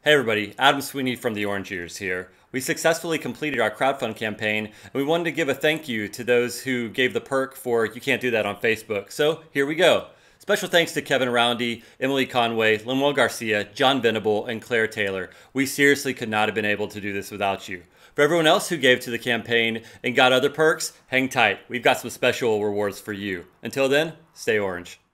Hey everybody, Adam Sweeney from the Orange Ears here. We successfully completed our crowdfund campaign, and we wanted to give a thank you to those who gave the perk for You Can't Do That on Facebook. So here we go. Special thanks to Kevin Roundy, Emily Conway, Lemuel Garcia, John Venable, and Claire Taylor. We seriously could not have been able to do this without you. For everyone else who gave to the campaign and got other perks, hang tight. We've got some special rewards for you. Until then, stay orange.